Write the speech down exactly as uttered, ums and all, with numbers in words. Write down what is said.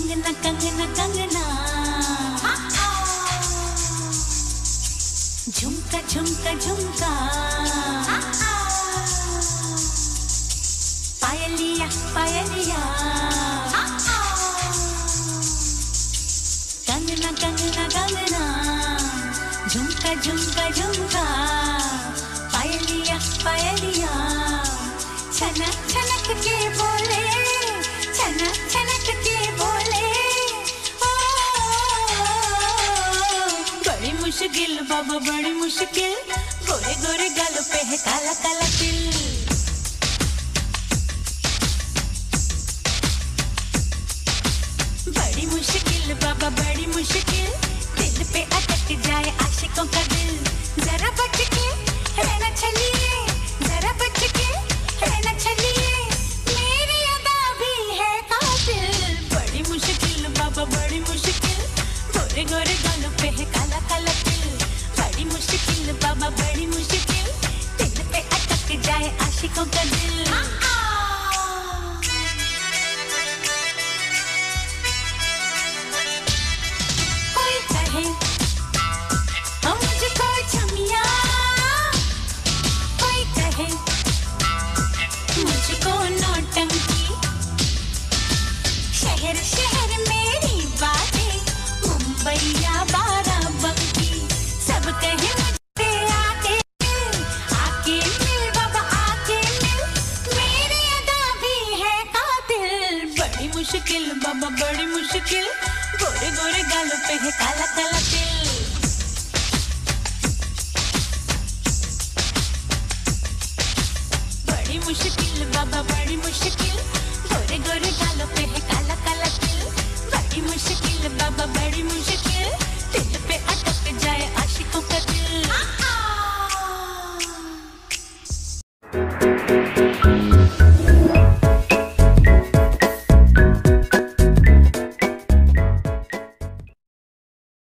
कंगना कंगना कंगना झुमका झुमका झुमका पायलिया पायलिया कंगना कंगना कंगना झुमका झुमका झुमका पायलिया पायलिया छनक छनक के बोले छनक छनक के बोले ओ, बड़ी मुश्किल बाबा बड़ी मुश्किल गोरे गोरे गालों पे है काला काला तिल बड़ी मुश्किल बाबा बड़ी मुश्किल दिल पे अटक जाए आशिकों का दिल जरा बच के रहना चलिए जरा बच के रहना चलिए मेरी अदा भी है कातिल बड़ी मुश्किल बाबा बड़ी मुश्किल गोरे गोरे गालों पे है काला काला तिल बड़ी मुश्किल बाबा बड़ी मुश्किल दिल पे अटक जाए आशिकों का दिल